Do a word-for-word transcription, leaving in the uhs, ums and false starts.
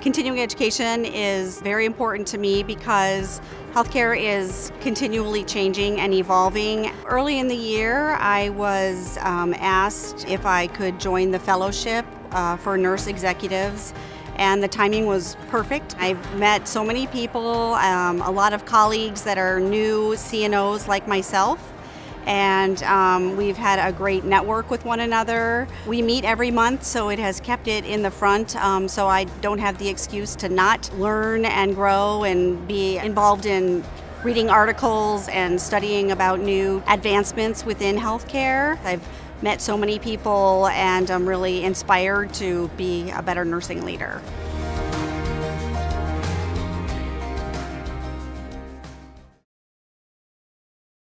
Continuing education is very important to me because healthcare is continually changing and evolving. Early in the year, I was um, asked if I could join the fellowship uh, for nurse executives, and the timing was perfect. I've met so many people, um, a lot of colleagues that are new C N Os like myself, and um, we've had a great network with one another. We meet every month, so it has kept it in the front, um, so I don't have the excuse to not learn and grow and be involved in reading articles and studying about new advancements within healthcare. I've met so many people, and I'm really inspired to be a better nursing leader.